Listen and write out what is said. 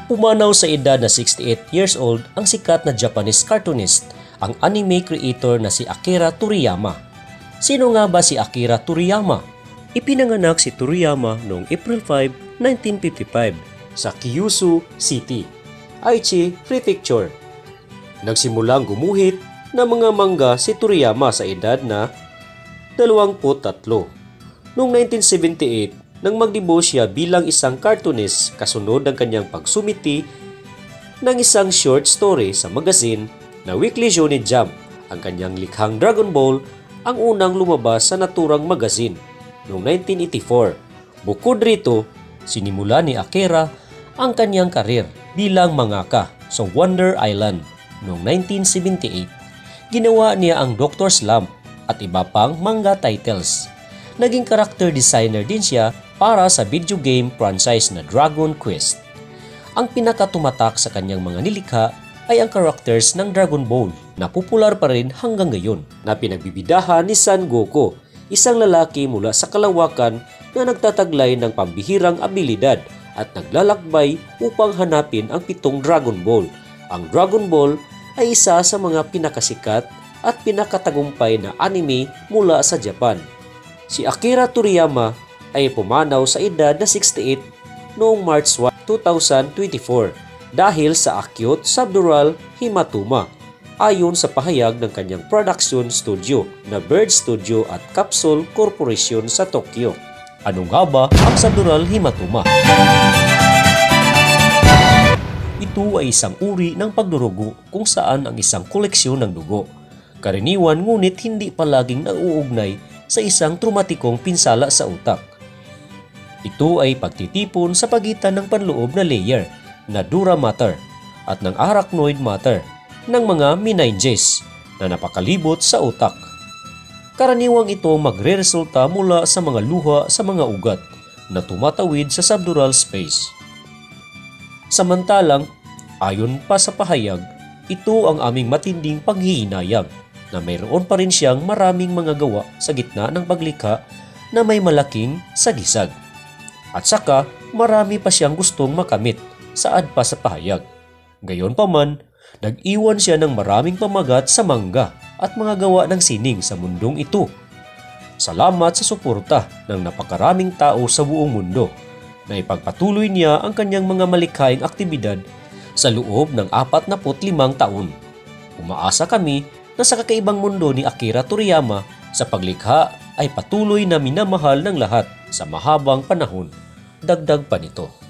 Pumanaw sa edad na 68 years old ang sikat na Japanese cartoonist, ang anime creator na si Akira Toriyama. Sino nga ba si Akira Toriyama? Ipinanganak si Toriyama noong April 5, 1955 sa Kyushu City, Aichi Prefecture. Nagsimulang gumuhit ng mga manga si Toriyama sa edad na 23. Noong 1978, nang magdebut siya bilang isang cartoonist kasunod ng kanyang pagsumiti ng isang short story sa magazine na Weekly Shonen Jump, ang kanyang likhang Dragon Ball ang unang lumabas sa naturang magazine noong 1984. Bukod rito, sinimula ni Akira ang kanyang karir bilang mangaka sa Wonder Island noong 1978. Ginawa niya ang Dr. Slump at iba pang manga titles. Naging character designer din siya para sa video game franchise na Dragon Quest. Ang pinakatumatak sa kanyang mga nilikha ay ang characters ng Dragon Ball na popular pa rin hanggang ngayon, na pinagbibidahan ni Son Goku, isang lalaki mula sa kalawakan na nagtataglay ng pambihirang abilidad at naglalakbay upang hanapin ang 7 Dragon Ball. Ang Dragon Ball ay isa sa mga pinakasikat at pinakatagumpay na anime mula sa Japan. Si Akira Toriyama ay pumanaw sa edad na 68 noong March 1, 2024 dahil sa acute subdural hematoma, ayon sa pahayag ng kanyang production studio na Bird Studio at Capsule Corporation sa Tokyo. Ano nga ba ang subdural hematoma? Ito ay isang uri ng pagdurugo kung saan ang isang koleksyon ng dugo. Karaniwan ngunit hindi palaging nauugnay sa isang traumatikong pinsala sa utak. Ito ay pagtitipon sa pagitan ng panloob na layer na dura matter at ng arachnoid matter ng mga meninges na napakalibot sa utak. Karaniwang ito magre-resulta mula sa mga luha sa mga ugat na tumatawid sa subdural space. Samantalang, ayon pa sa pahayag, ito ang aming matinding paghihinayang na mayroon pa rin siyang maraming mga gawa sa gitna ng paglikha na may malaking sagisag. At saka, marami pa siyang gustong makamit, saad pa sa pahayag. Gayonpaman, nag-iwan siya ng maraming pamagat sa manga at mga gawa ng sining sa mundong ito. Salamat sa suporta ng napakaraming tao sa buong mundo na ipagpatuloy niya ang kanyang mga malikhaing aktibidad sa loob ng 45 taon. Umaasa kami na sa kakaibang mundo ni Akira Toriyama sa paglikha ay patuloy na minamahal ng lahat sa mahabang panahon. Dagdag pa nito.